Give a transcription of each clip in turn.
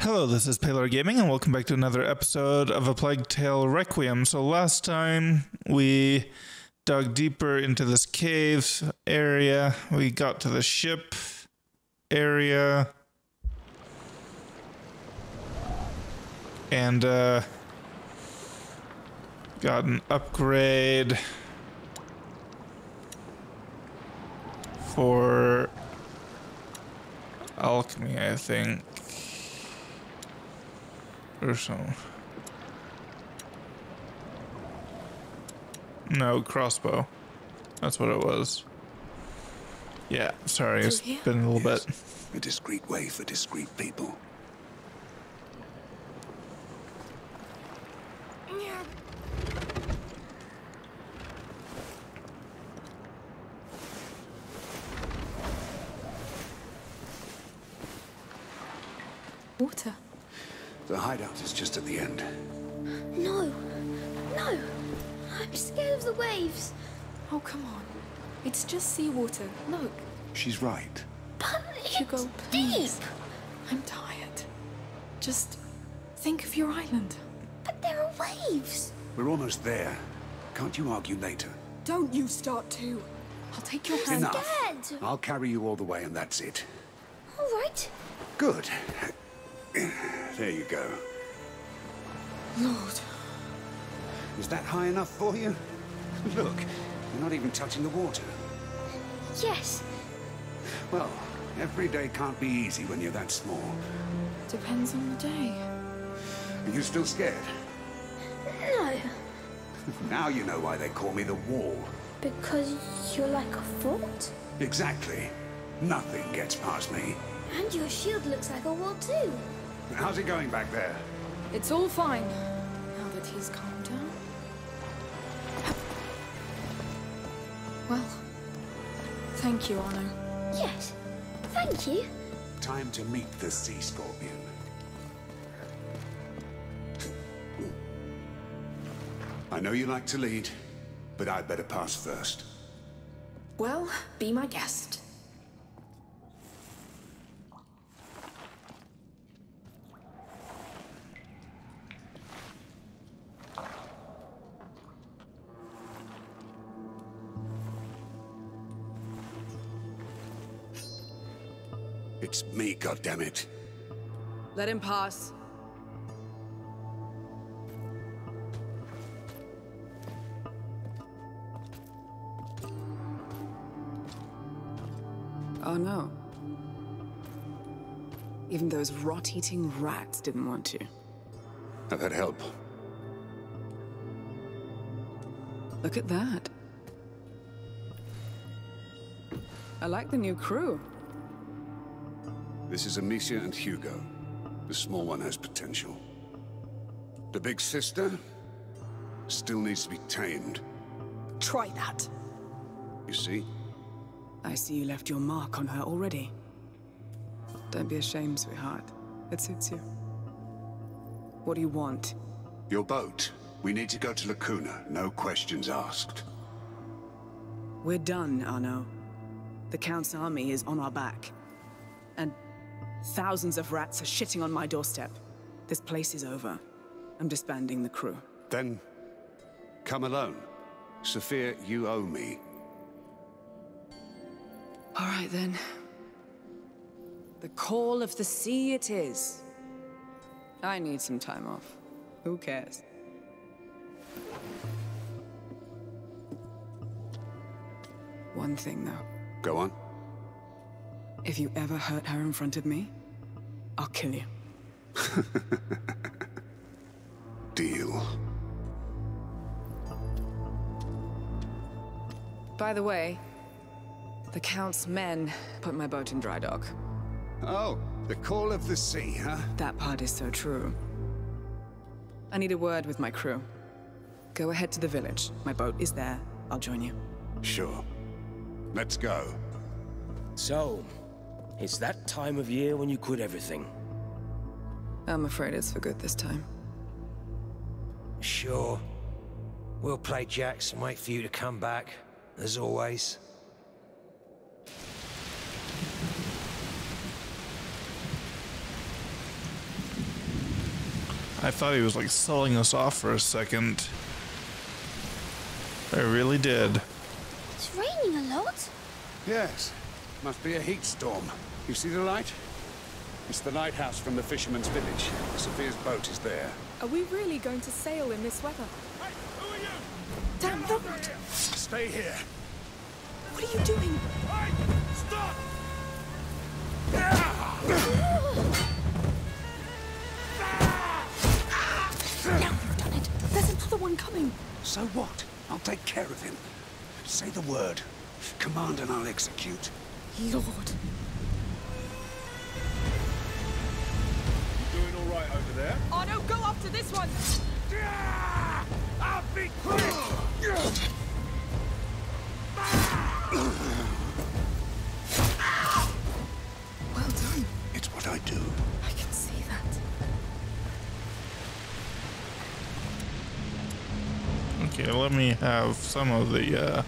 Hello, this is Paylor Gaming, and welcome back to another episode of A Plague Tale Requiem. So last time we dug deeper into this cave area. We got to the ship area. And got an upgrade for alchemy, I think. Or something. No, crossbow. That's what it was. Yeah, sorry, it's been a little bit. A discreet way for discreet people. Water. The hideout is just at the end. No, no, I'm scared of the waves. Oh, come on. It's just seawater. Look. She's right. But Hugo, it's please. deep. I'm tired. Just think of your island. But there are waves. We're almost there. Can't you argue later? Don't you start too. I'll take your hand. Enough. Scared. I'll carry you all the way and that's it. All right. Good. There you go. Lord. Is that high enough for you? Look, you're not even touching the water. Yes. Well, every day can't be easy when you're that small. Depends on the day. Are you still scared? No, Now you know why they call me the Wall. because you're like a fort. Exactly. Nothing gets past me. And your shield looks like a wall too. How's it going back there? It's all fine. Now that he's calmed down. Well, thank you, Arno. Yes. Thank you. Time to meet the sea scorpion. I know you like to lead, but I'd better pass first. Well, be my guest. It's me, goddammit. Let him pass. Oh no. Even those rot-eating rats didn't want to. I've had help. Look at that. I like the new crew. This is Amicia and Hugo. The small one has potential. The big sister still needs to be tamed. Try that. You see? I see you left your mark on her already. Don't be ashamed, sweetheart. It suits you. What do you want? Your boat. We need to go to Lacuna. No questions asked. We're done, Arno. The Count's army is on our back. And thousands of rats are shitting on my doorstep. This place is over. I'm disbanding the crew. Then, come alone. Sophia, you owe me. All right, then. The call of the sea it is. I need some time off. Who cares? One thing, though. Go on. If you ever hurt her in front of me, I'll kill you. Deal. By the way, the Count's men put my boat in dry dock. Oh, the call of the sea, huh? That part is so true. I need a word with my crew. Go ahead to the village. My boat is there. I'll join you. Sure. Let's go. So, it's that time of year when you quit everything. I'm afraid it's for good this time. Sure. We'll play jacks and wait for you to come back, as always. I thought he was like selling us off for a second. I really did. It's raining a lot. Yes. Must be a heat storm. You see the light? It's the lighthouse from the fisherman's village. Sophia's boat is there. Are we really going to sail in this weather? Hey, who are you? Damn Lord! Stay here. What are you doing? Hey, stop! Now you've done it. There's another one coming. So what? I'll take care of him. Say the word. Command and I'll execute. Lord. Doing all right over there? Oh no, go after this one! I'll be quick! Well done. It's what I do. I can see that. Okay, let me have some of the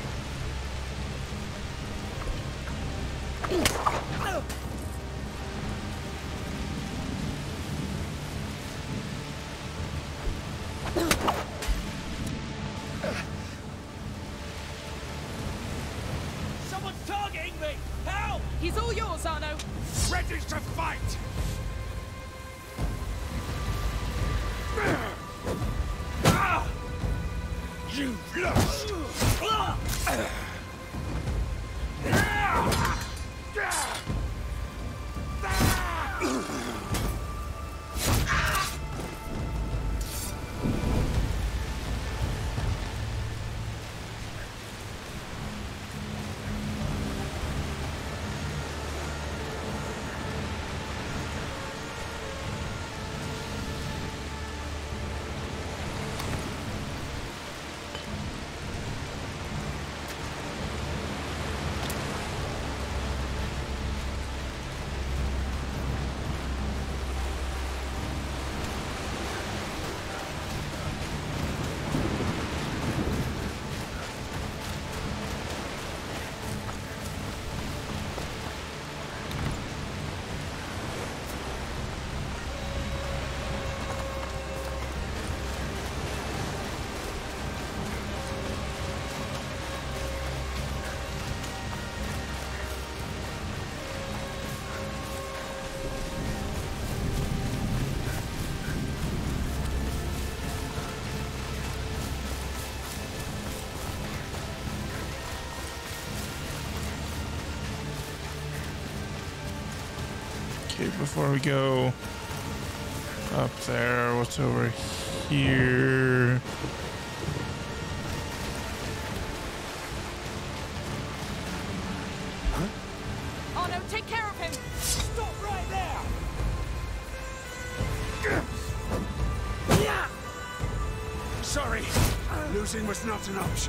Someone's targeting me! Help! He's all yours, Arno. Ready to fight! You've lost! okay, before we go up there, what's over here? Arno, take care of him. Stop right there! Sorry, losing was not an option.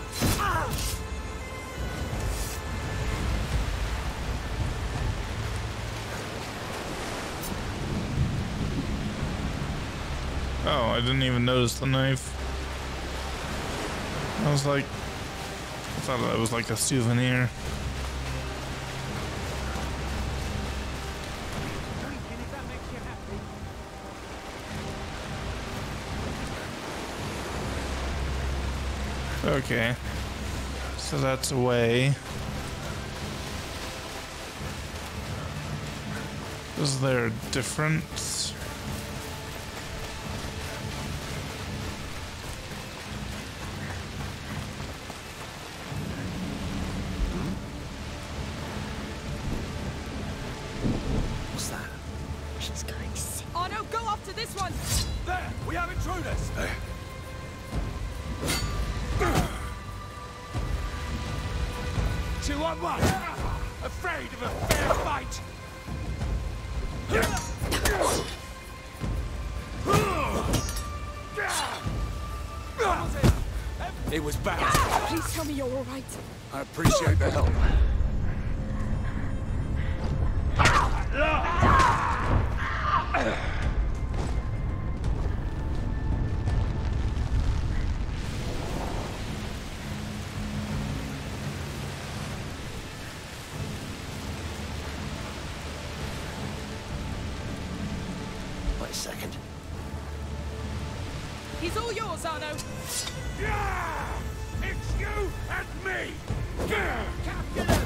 Oh, I didn't even notice the knife. I was like, I thought that was like a souvenir. Okay, so that's a way. Is there a difference? What's that? She's going sick. Arno, go after this one. There! We have intruders! 2-on-1! Afraid of a fair fight! It was bad. Please tell me you're all right. I appreciate the help. Wait a second. He's all yours, Arno. Yeah! It's you and me! Capture them!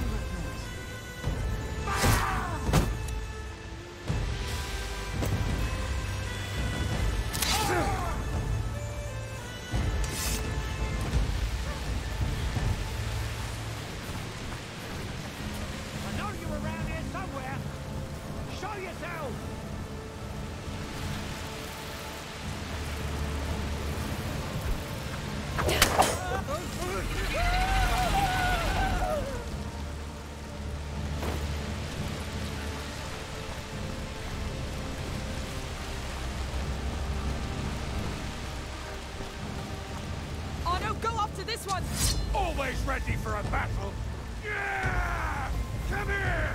I know you were around here somewhere. Show yourself! Arno, go after this one! Always ready for a battle! Yeah! Come here!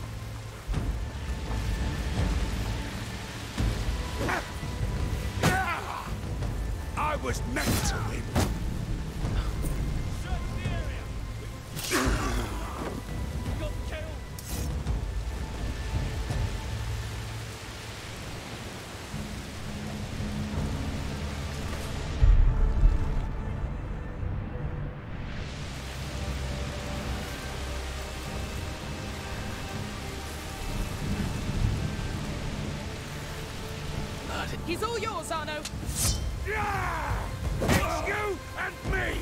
Yeah! I was meant to win! Search the area! Got killed! He's all yours, Arno. Yeah! It's you and me!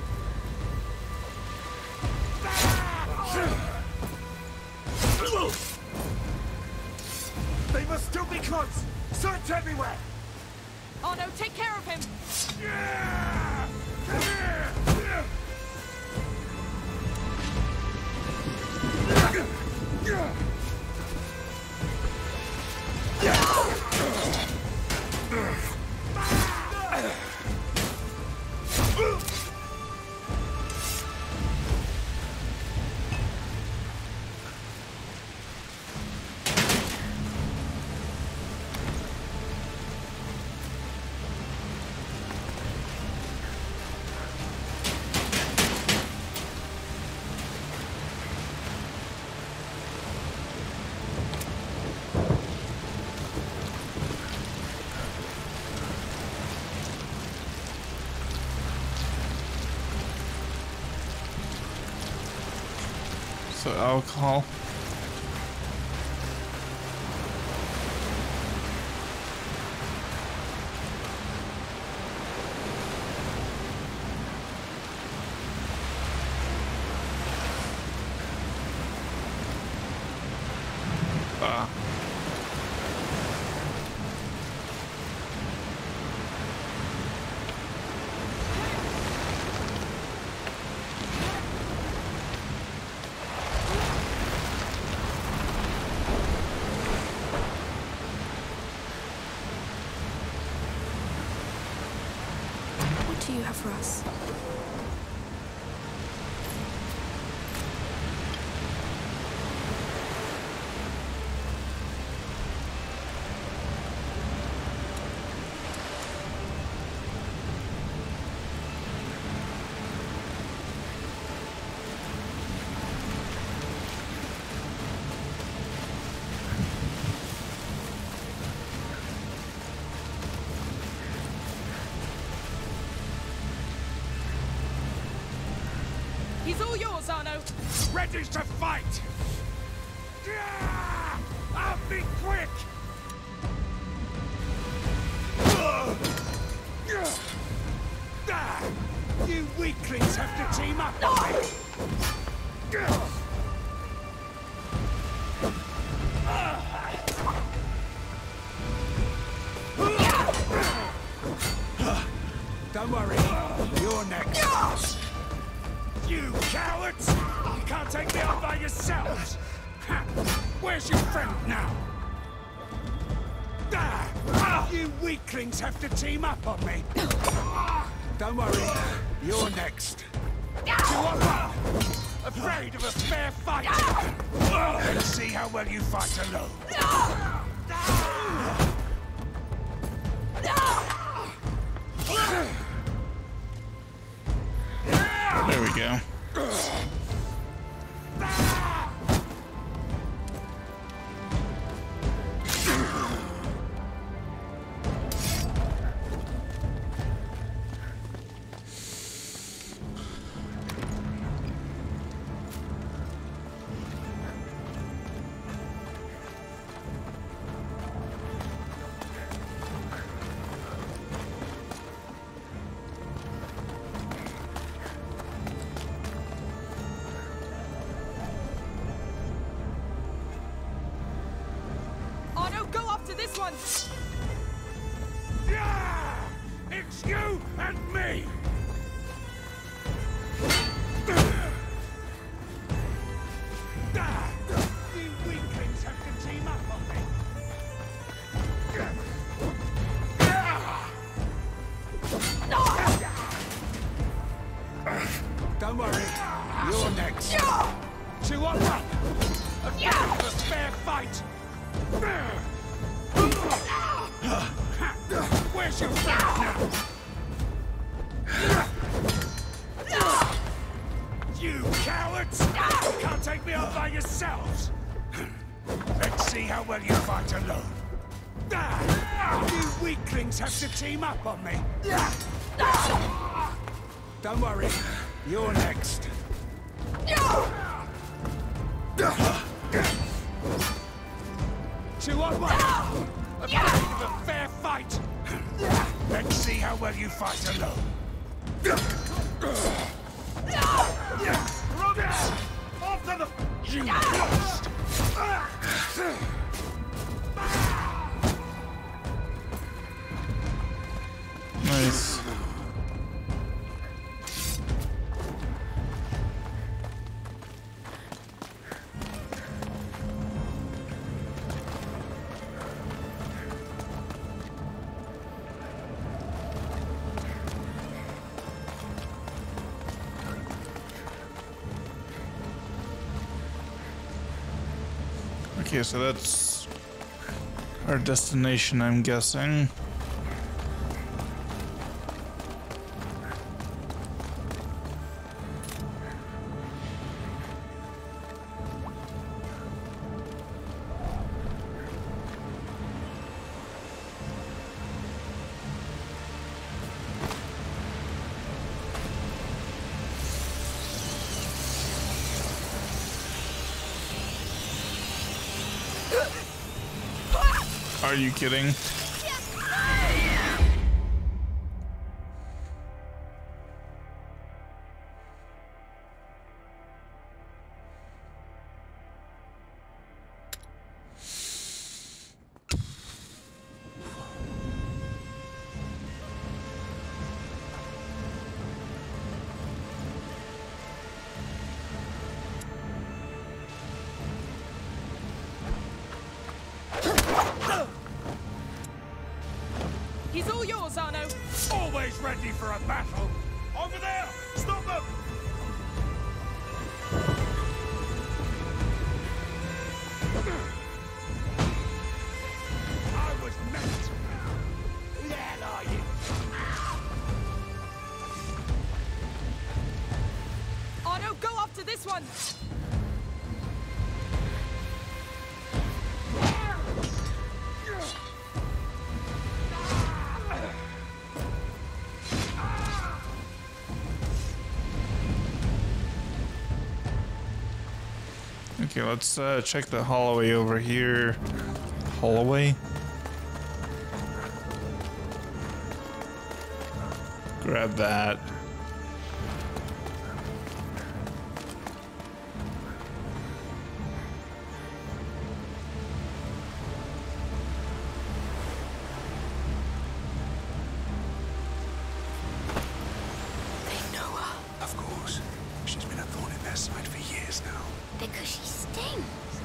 They must still be close! Search everywhere! Arno, take care of him! Yeah! Come here! So alcohol. What do you have for us? He's all yours, Arno. Ready to fight! Yeah! I'll be quick! You weaklings have to team up on me! Don't worry, you're next. You cowards! You can't take me on by yourselves! Ha! Where's your friend now? You weaklings have to team up on me! Don't worry, you're next. You are one! Afraid of a fair fight! Let's see how well you fight alone. There we go. after this one! Yeah! It's you and me! You weaklings have to team up on me! Don't worry, you're next. 2 on 1! A fair fight! Where's your friend now? You cowards! Can't take me on by yourselves! Let's see how well you fight alone. You weaklings have to team up on me. Don't worry, you're next. 2 on 1! Afraid of a fair fight? Let's see how well you fight alone. Rubbish! After the... You lost! Nice. Okay, so that's our destination, I'm guessing. Are you kidding? He's all yours, Arno. Always ready for a battle. Over there! Stop them! I was meant. Who the hell are you? Arno, go after this one! Okay, let's check the hallway over here. Hallway? Grab that. They know her. Of course. She's been a thorn in their side for years now. Because she stings.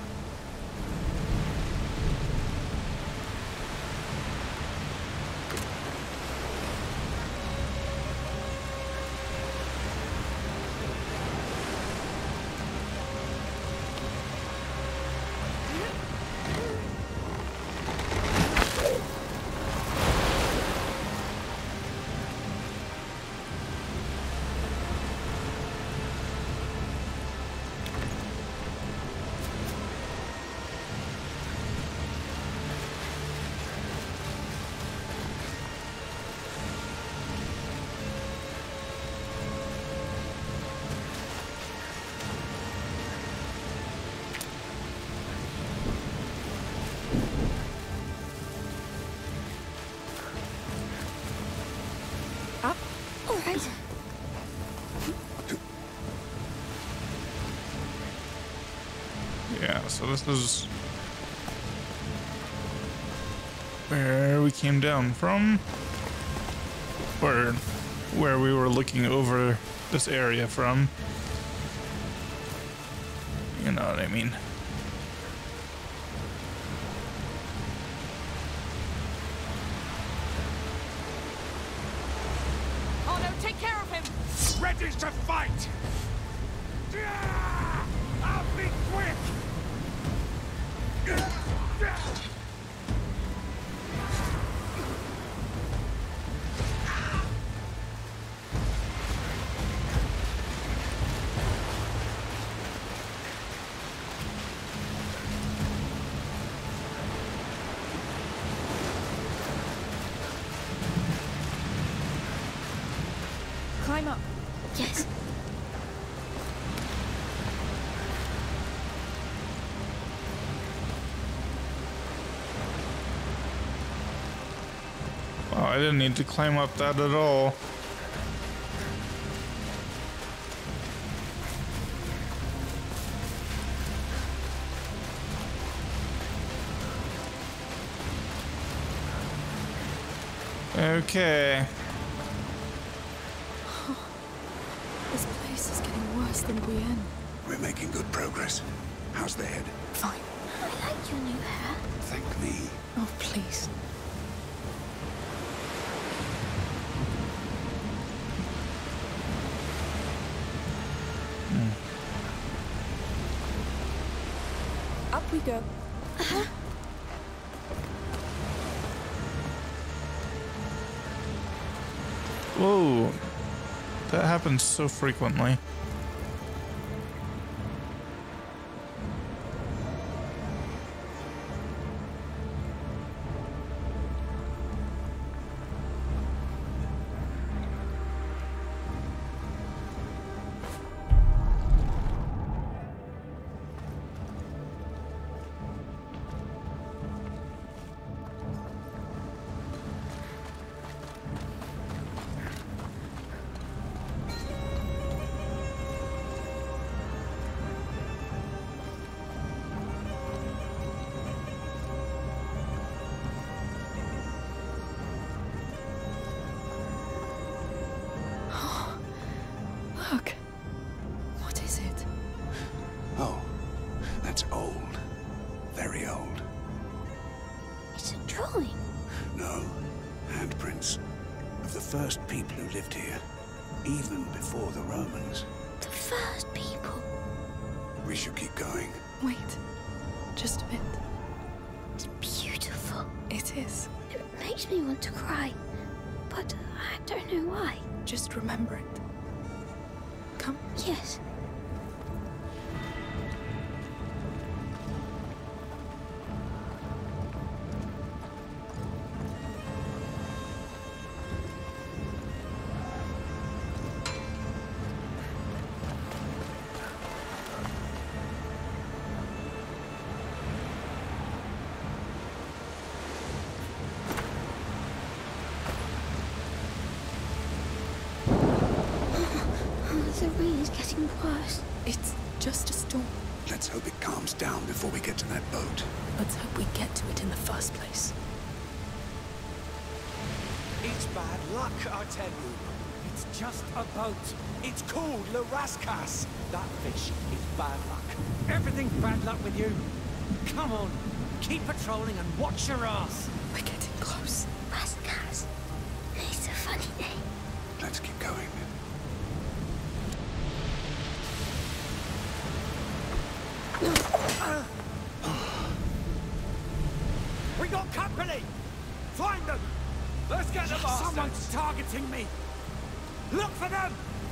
All right. Yeah, so this is where we came down from, or where we were looking over this area from. You know what I mean. Oh no, take care of him! Ready to fight! I'll be quick! Climb up. Yes. Wow, I didn't need to climb up that at all. Okay. This place is getting worse than Wherein. We're making good progress. How's the head? Fine. I like your new hair. Thank me. Oh, please. Up we go. Whoa. That happens so frequently. Look. What is it? Oh, that's old. Very old. It's a drawing. No, handprints of the first people who lived here, even before the Romans. The first people. We should keep going. Wait. Just a bit. It's beautiful. It is. It makes me want to cry. But I don't know why. Just remember it. Come. Yes. The rain is getting worse. It's just a storm. Let's hope it calms down before we get to that boat. Let's hope we get to it in the first place. It's bad luck, I tell you. It's just a boat. It's called the Raskas. That fish is bad luck. Everything's bad luck with you. Come on, keep patrolling and watch your ass. We're getting close. Raskas. It's a funny name. Let's keep going. We got company! Find them! Let's get the bastards! Someone's targeting me! Look for them!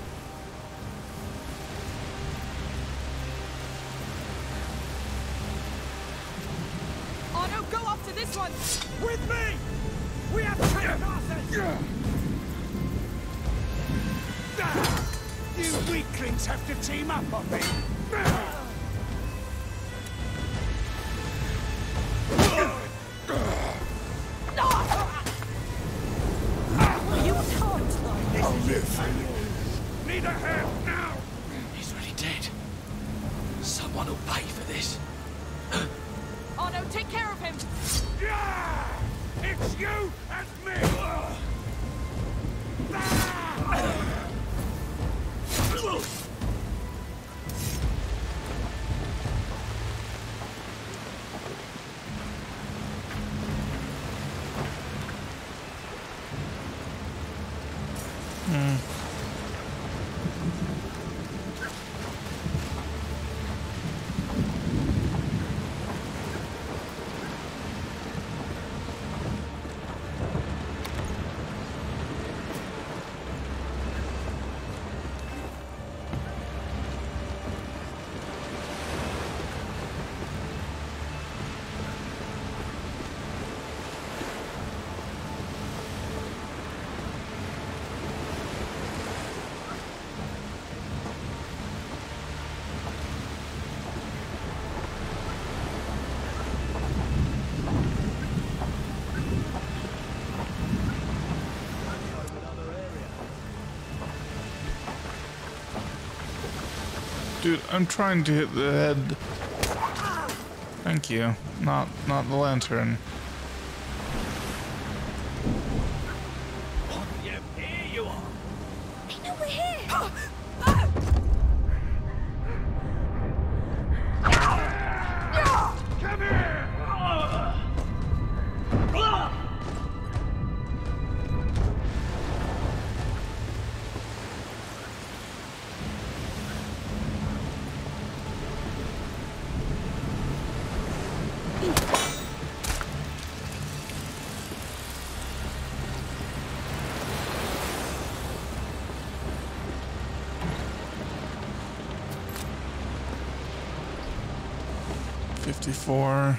Otto, go after this one! With me! We have trained asses! You weaklings have to team up on me! You can't like this! I'll live. Need a hand now! He's already dead. Someone will pay for this. Otto, take care of him! Yeah! It's you and me! Dude, I'm trying to hit the head. Thank you. Not the lantern. Here you are! They know we're here! Come here! $54.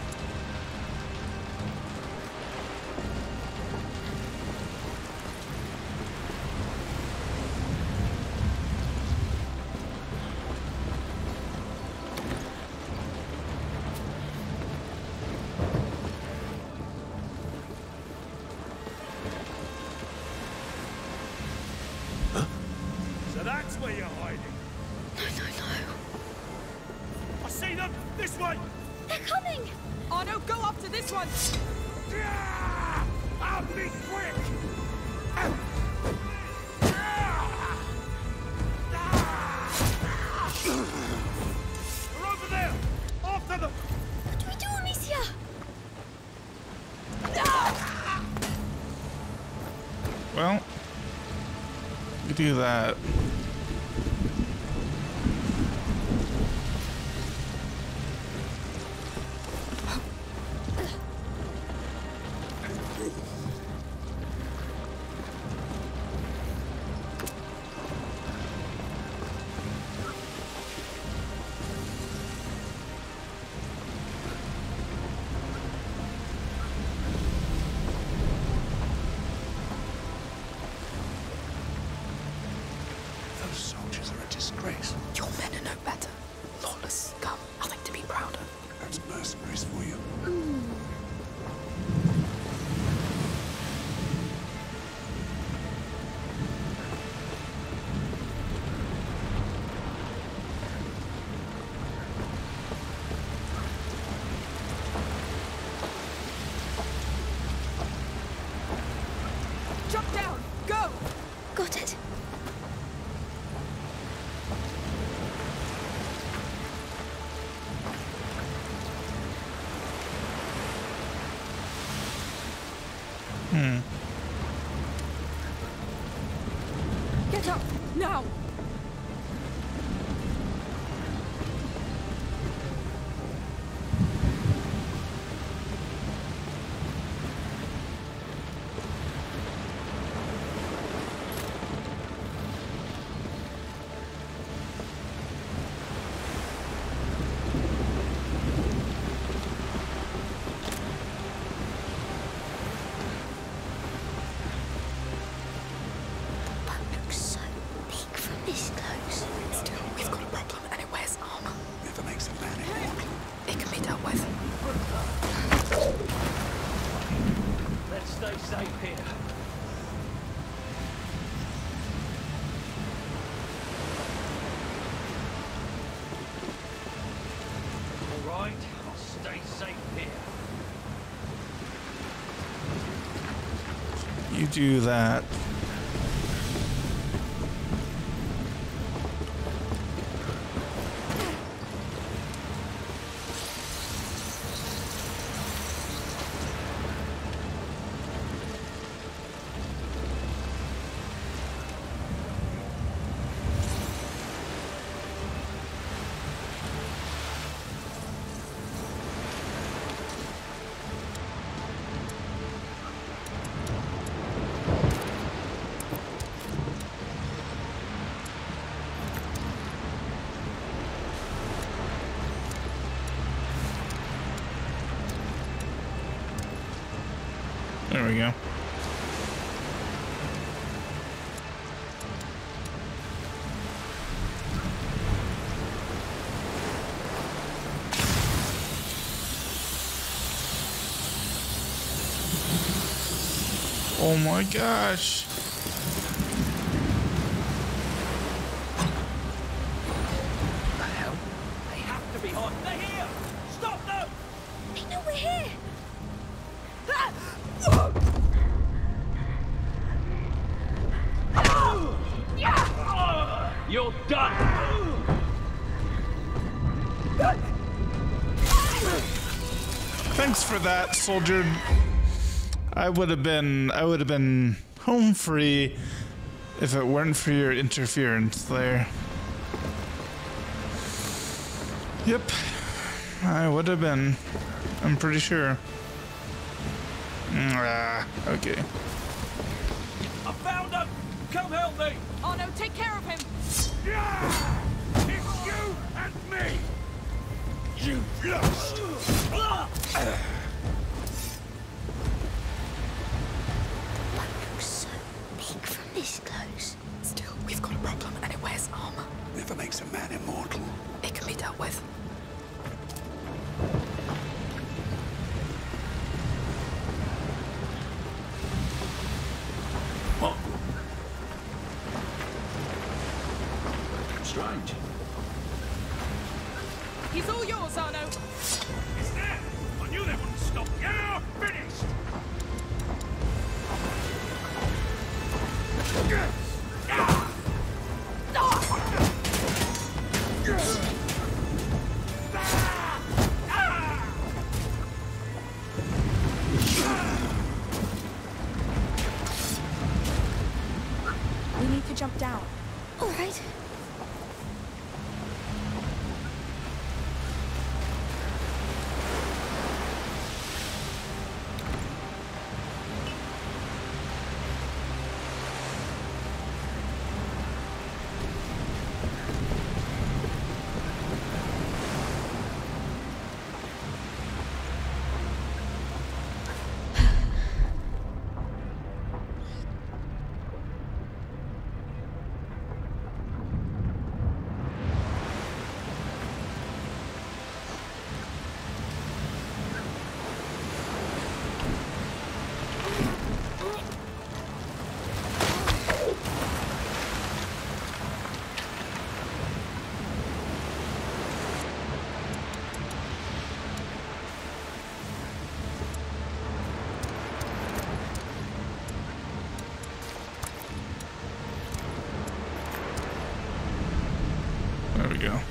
So that's where you're hiding. No. I see them! This way! They're coming! Arno, go after this one! Yeah! I'll be quick! They're over there! After them! What do we do, Amicia? Well, you do that. Those soldiers are a disgrace. Your men are no better. Lawless scum. Nothing to be proud of. That's mercenaries for you. Jump down! Go! Got it. Get up! Now! you do that. There we go. Oh my gosh. The hell? They have to be hot. They're here! Stop them! They know we're here. You're done! Thanks for that, soldier. I would have been home free if it weren't for your interference there. Yep, I would have been. I'm pretty sure. Okay. I found them! Come help me! Oh no, take care of him! Yeah! It's you and me! You've lost! One looks so big from this close. Still, we've got a problem and it wears armor. Never makes a man immortal. It can be dealt with. What? Strange. He's all yours, Arno. It's there! I knew they wouldn't stop. You're finished! We need to jump down. All right. There we go.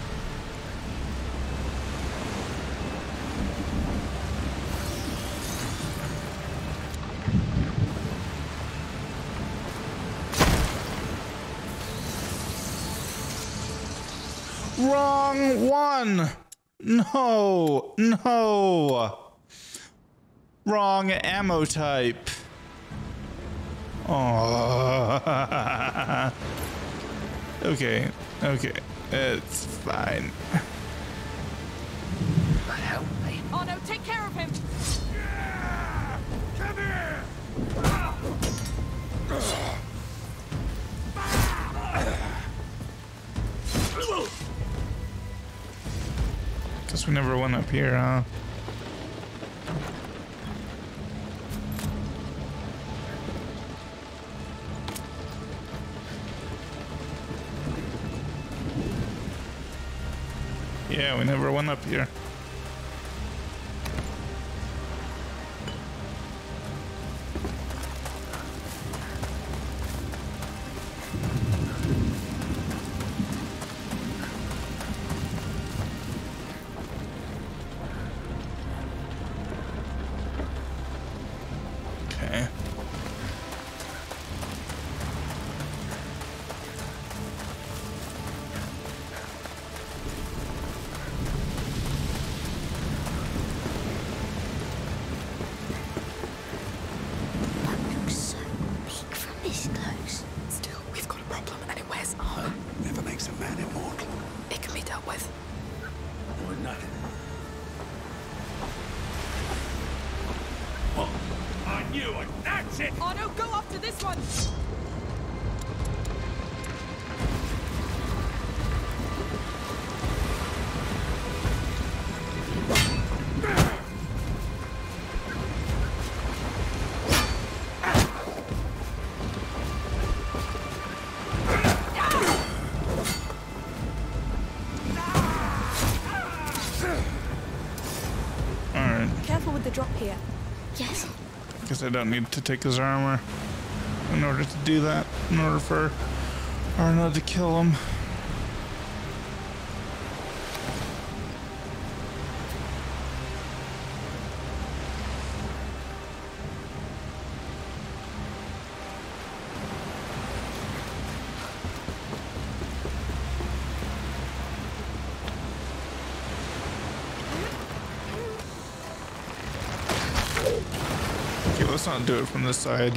Wrong one! No! No! Wrong ammo type. Oh. Okay, okay. It's fine. The hell? Hey, Arno, take care of him! Yeah! Come here! Guess we never went up here, huh? Yeah, we never went up here. Okay. That looks so big from this close. Still, we've got a problem and it wears armor. Never makes a man immortal. It can be dealt with. Or nothing. I knew it! That's it! Arno, go after this one! Alright. Careful with the drop here. Yes. Guess I don't need to take his armor in order to do that, in order for Arno to kill him. Okay, let's not do it from this side.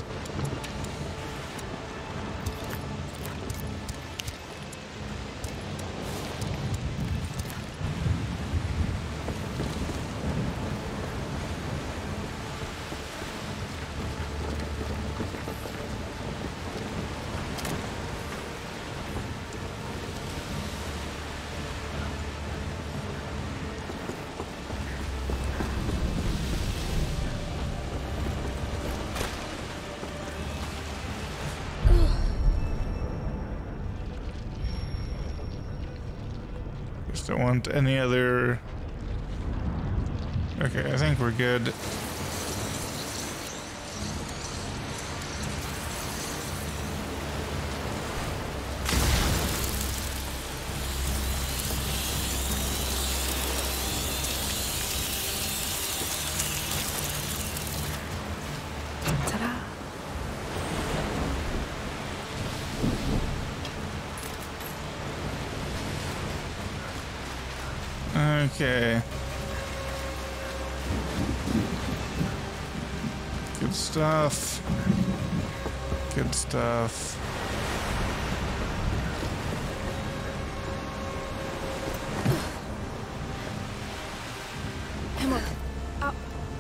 Just don't want any other... Okay, I think we're good. Ta-da! Okay. Good stuff. Good stuff. Come on. Up.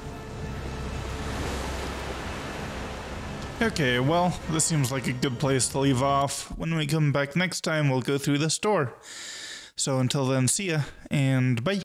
Okay, well, this seems like a good place to leave off. When we come back next time, we'll go through the store. So until then, see ya, and bye.